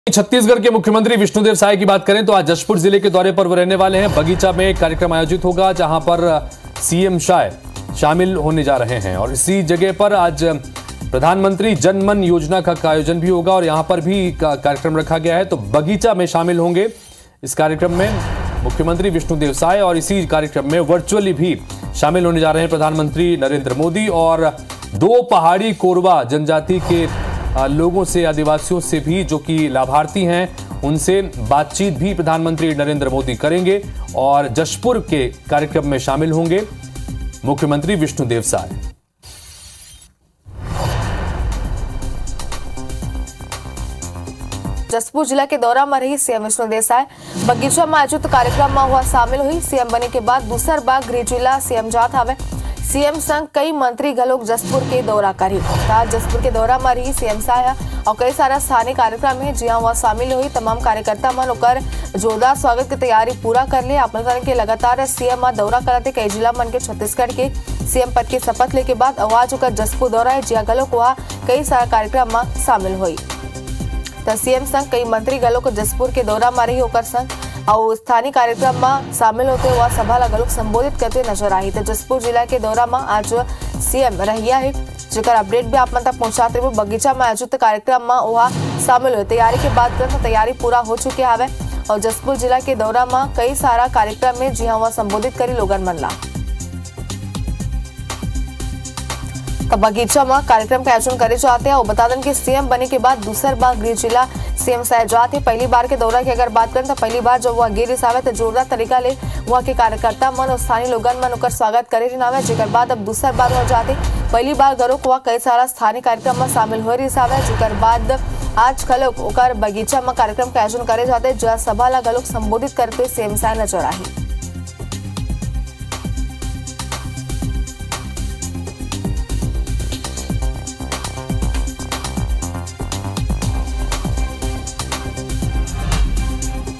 छत्तीसगढ़ के मुख्यमंत्री विष्णुदेव साय की बात करें तो आज जशपुर जिले के दौरे पर वो रहने वाले हैं। बगीचा में एक कार्यक्रम आयोजित होगा जहां पर सीएम साय शामिल होने जा रहे हैं और इसी जगह पर आज प्रधानमंत्री जन मन योजना का आयोजन भी होगा और यहां पर भी कार्यक्रम रखा गया है। तो बगीचा में शामिल होंगे इस कार्यक्रम में मुख्यमंत्री विष्णुदेव साय और इसी कार्यक्रम में वर्चुअली भी शामिल होने जा रहे हैं प्रधानमंत्री नरेंद्र मोदी और दो पहाड़ी कोरवा जनजाति के लोगों से, आदिवासियों से भी जो कि लाभार्थी हैं उनसे बातचीत भी प्रधानमंत्री नरेंद्र मोदी करेंगे और जशपुर के कार्यक्रम में शामिल होंगे मुख्यमंत्री विष्णुदेव साय। जशपुर जिला के दौरा में रही सीएम विष्णुदेव साय बगीचा में आयोजित कार्यक्रम में हुआ शामिल हुई। सीएम बने के बाद दूसर बार गृह जिला सीएम जात हवे। सीएम संग कई मंत्री घलोक जशपुर के दौरा करी। जशपुर के दौरा में रही सीएम साय और कई सारा स्थानीय कार्यक्रम है जिहां वह शामिल हुई। तमाम कार्यकर्ता मन ओकर जोरदार स्वागत की तैयारी पूरा कर ले। अपन तरह के लगातार सीएम दौरा करते कई जिला मन के छत्तीसगढ़ के सीएम पद के शपथ ले के बाद आवाज होकर जशपुर दौरा है जिहां घलोक वह कई सारा कार्यक्रम में शामिल हुई। तो सीएम संग कई मंत्री घलोक जशपुर के दौरा में रही होकर संग और स्थानीय कार्यक्रम में शामिल होते हुआ सभा लगभग संबोधित करते नजर आई। तो जशपुर जिला के दौरा में आज सीएम रहिया है जिसका अपडेट भी आप तक पहुंचाते हुए बगीचा में आयोजित कार्यक्रम में वह शामिल हुए। तैयारी के बाद तैयारी पूरा हो चुके हवे और जशपुर जिला के दौरा में कई सारा कार्यक्रम है जिहां वह संबोधित करी लोगन मन ला। तो बगीचा में कार्यक्रम का आयोजन करे जाते हैं और बता दें कि सीएम बने के बाद दूसर बार गृह जिला सीएम साय जाते। पहली बार के दौरा की अगर बात करें तो पहली बार जब वह गिर आवे तो जोरदार तरीका ले वहाँ के कार्यकर्ता मन और स्थानीय लोगन मन ओकर स्वागत करे नावे। जेकर बाद अब दूसर बार वह जाते। पहली बार घरोक वह कई सारा स्थानीय कार्यक्रम में शामिल हो रही है। जेकर बाद आज घलोक ओकर बगीचा में कार्यक्रम का आयोजन करे जाते जहाँ सभा ला घलोक संबोधित करते सीएम साय नजर आई।